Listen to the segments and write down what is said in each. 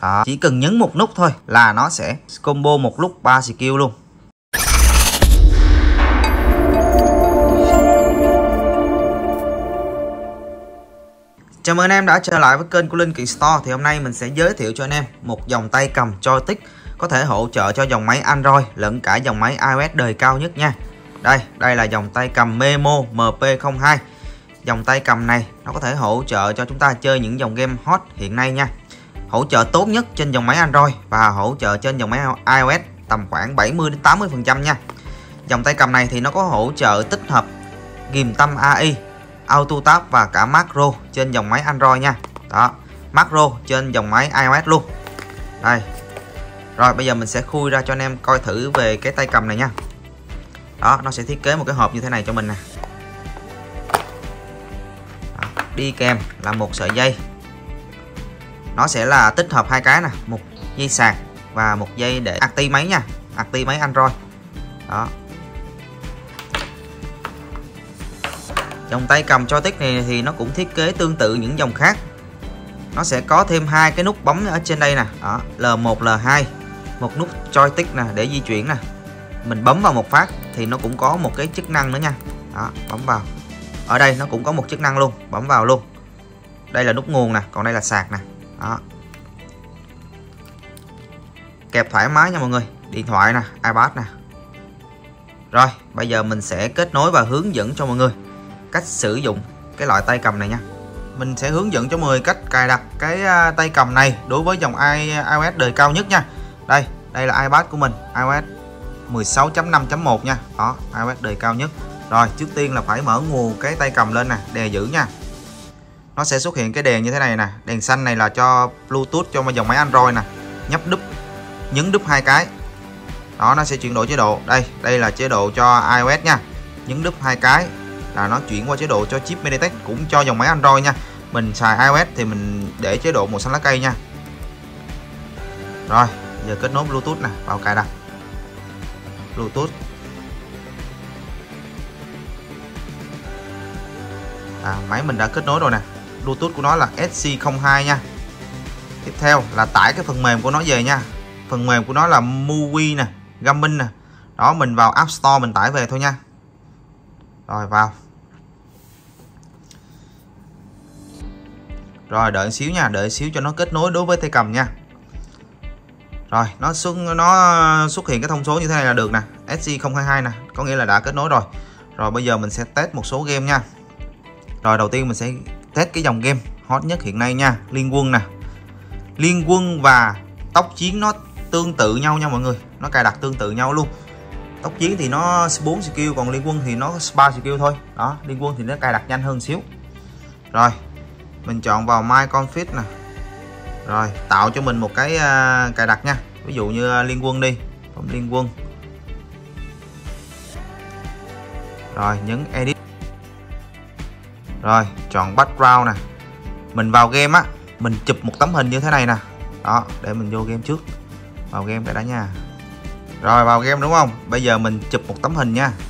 Đó, chỉ cần nhấn một nút thôi là nó sẽ combo một lúc 3 skill luôn. Chào mừng anh em đã trở lại với kênh của Linh Kiện Store. Thì hôm nay mình sẽ giới thiệu cho anh em một dòng tay cầm joystick có thể hỗ trợ cho dòng máy Android lẫn cả dòng máy iOS đời cao nhất nha. Đây là dòng tay cầm Memo MP02. Dòng tay cầm này nó có thể hỗ trợ cho chúng ta chơi những dòng game hot hiện nay nha. Hỗ trợ tốt nhất trên dòng máy Android và hỗ trợ trên dòng máy iOS tầm khoảng 70-80% nha. Dòng tay cầm này thì nó có hỗ trợ tích hợp ghim tâm AI, auto tab và cả macro trên dòng máy Android nha. Đó, macro trên dòng máy iOS luôn. Đây. Rồi bây giờ mình sẽ khui ra cho anh em coi thử về cái tay cầm này nha. Đó, nó sẽ thiết kế một cái hộp như thế này cho mình nè. Đó, đi kèm là một sợi dây. Nó sẽ là tích hợp hai cái nè, một dây sạc và một dây để active máy nha, active máy Android. Đó. Dòng tay cầm joystick này thì nó cũng thiết kế tương tự những dòng khác. Nó sẽ có thêm hai cái nút bấm ở trên đây nè, đó, L1, L2, một nút joystick nè để di chuyển nè. Mình bấm vào một phát thì nó cũng có một cái chức năng nữa nha. Đó, bấm vào. Ở đây nó cũng có một chức năng luôn, bấm vào luôn. Đây là nút nguồn nè, còn đây là sạc nè. Đó. Kẹp thoải mái nha mọi người, điện thoại nè, iPad nè. Rồi, bây giờ mình sẽ kết nối và hướng dẫn cho mọi người cách sử dụng cái loại tay cầm này nha. Mình sẽ hướng dẫn cho mọi người cách cài đặt cái tay cầm này đối với dòng iOS đời cao nhất nha. Đây là iPad của mình, iOS 16.5.1 nha. Đó, iOS đời cao nhất. Rồi, trước tiên là phải mở nguồn cái tay cầm lên nè, đè giữ nha. Nó sẽ xuất hiện cái đèn như thế này nè. Đèn xanh này là cho Bluetooth cho dòng máy Android nè. Nhấp đúp, nhấn đúp hai cái. Đó, nó sẽ chuyển đổi chế độ. Đây là chế độ cho iOS nha. Nhấn đúp hai cái là nó chuyển qua chế độ cho chip MediaTek, cũng cho dòng máy Android nha. Mình xài iOS thì mình để chế độ màu xanh lá cây nha. Rồi, giờ kết nối Bluetooth nè, vào cài đặt Bluetooth. Máy mình đã kết nối rồi nè. Bluetooth của nó là SC02 nha. Tiếp theo là tải cái phần mềm của nó về nha. Phần mềm của nó là Movie nè, Gaming nè. Đó, mình vào App Store mình tải về thôi nha. Rồi vào. Rồi đợi xíu nha, đợi xíu cho nó kết nối đối với tay cầm nha. Rồi nó xuất hiện cái thông số như thế này là được nè, SC022 nè, có nghĩa là đã kết nối rồi. Rồi bây giờ mình sẽ test một số game nha. Rồi đầu tiên mình sẽ test cái dòng game hot nhất hiện nay nha, Liên Quân nè. Liên Quân và tốc chiến nó tương tự nhau nha mọi người, nó cài đặt tương tự nhau luôn. Tốc chiến thì nó 4 skill, còn Liên Quân thì nó 3 skill thôi. Đó, Liên Quân thì nó cài đặt nhanh hơn xíu. Rồi mình chọn vào My Config nè. Rồi tạo cho mình một cái cài đặt nha. Ví dụ như Liên Quân đi, bấm Liên Quân. Rồi nhấn Edit. Rồi chọn Background nè. Mình vào game á, mình chụp một tấm hình như thế này nè. Đó, để mình vô game trước. Vào game cái đã nha. Rồi vào game đúng không? Bây giờ mình chụp một tấm hình nha.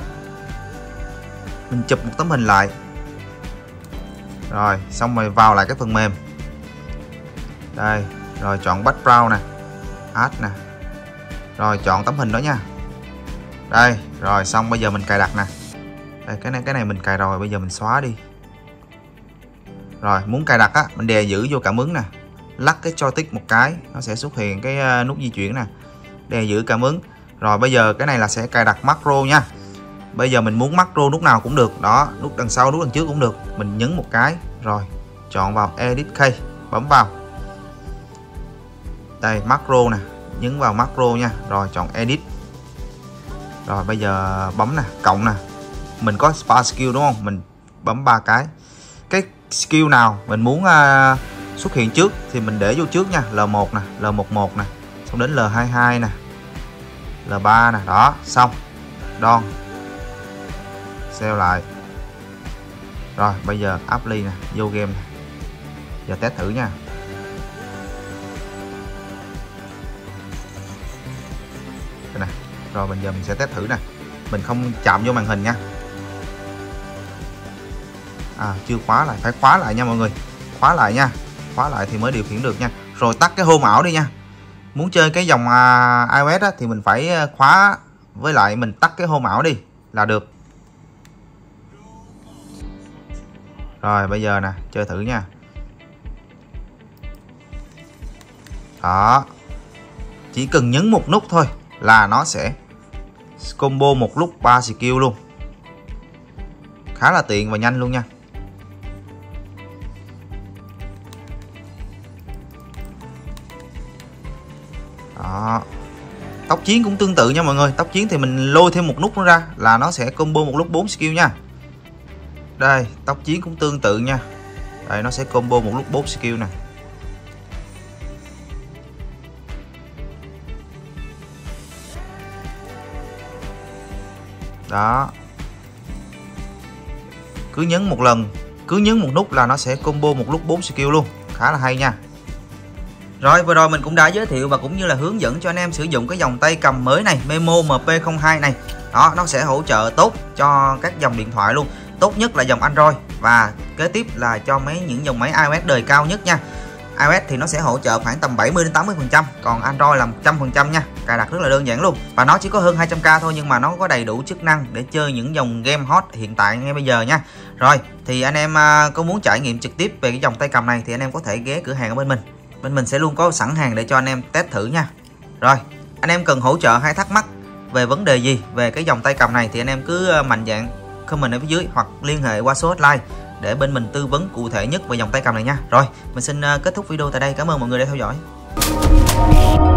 Mình chụp một tấm hình lại. Rồi xong rồi vào lại cái phần mềm. Đây, rồi chọn background nè, add nè. Rồi chọn tấm hình đó nha. Đây, rồi xong bây giờ mình cài đặt nè. Đây, cái này mình cài rồi, bây giờ mình xóa đi. Rồi muốn cài đặt á, mình đè giữ vô cảm ứng nè. Lắc cái joystick một cái, nó sẽ xuất hiện cái nút di chuyển nè. Đè giữ cảm ứng. Rồi bây giờ cái này là sẽ cài đặt macro nha. Bây giờ mình muốn macro nút nào cũng được. Đó, nút đằng sau, nút đằng trước cũng được. Mình nhấn một cái. Rồi chọn vào Edit Key, bấm vào. Đây macro nè, nhấn vào macro nha. Rồi chọn Edit. Rồi bây giờ bấm nè, cộng nè. Mình có 3 skill đúng không? Mình bấm 3 cái. Cái skill nào mình muốn xuất hiện trước thì mình để vô trước nha. L1 nè, L11 nè, xong đến L22 nè, L3 nè. Đó, xong. Đon. Save lại. Rồi bây giờ apply nè, vô game nè. Giờ test thử nha. Đây nè. Rồi bây giờ mình sẽ test thử nè. Mình không chạm vô màn hình nha. Chưa khóa lại, phải khóa lại nha mọi người. Khóa lại nha. Khóa lại thì mới điều khiển được nha. rồi tắt cái home ảo đi nha. Muốn chơi cái dòng iOS á, thì mình phải khóa với lại mình tắt cái home ảo đi là được. Rồi bây giờ nè, chơi thử nha. Đó. Chỉ cần nhấn một nút thôi là nó sẽ combo một lúc 3 skill luôn. Khá là tiện và nhanh luôn nha. Đó. Tốc chiến cũng tương tự nha mọi người. Tốc chiến thì mình lôi thêm một nút nữa ra là nó sẽ combo một lúc 4 skill nha. Đây, tốc chiến cũng tương tự nha. Đây, nó sẽ combo một lúc 4 skill nè. Đó. Cứ nhấn một lần, cứ nhấn một nút là nó sẽ combo một lúc 4 skill luôn. Khá là hay nha. Rồi vừa rồi mình cũng đã giới thiệu và cũng như là hướng dẫn cho anh em sử dụng cái dòng tay cầm mới này, Memo MP02 này. Đó, nó sẽ hỗ trợ tốt cho các dòng điện thoại luôn. Tốt nhất là dòng Android và kế tiếp là cho những dòng máy iOS đời cao nhất nha. iOS thì nó sẽ hỗ trợ khoảng tầm 70 đến 80%, còn Android là 100% nha. Cài đặt rất là đơn giản luôn. Và nó chỉ có hơn 200k thôi nhưng mà nó có đầy đủ chức năng để chơi những dòng game hot hiện tại ngay bây giờ nha. Rồi, thì anh em có muốn trải nghiệm trực tiếp về cái dòng tay cầm này thì anh em có thể ghé cửa hàng ở bên mình. Bên mình sẽ luôn có sẵn hàng để cho anh em test thử nha. Rồi, anh em cần hỗ trợ hay thắc mắc về vấn đề gì về cái dòng tay cầm này thì anh em cứ mạnh dạn comment ở phía dưới hoặc liên hệ qua số hotline để bên mình tư vấn cụ thể nhất về dòng tay cầm này nha. Rồi, mình xin kết thúc video tại đây. Cảm ơn mọi người đã theo dõi.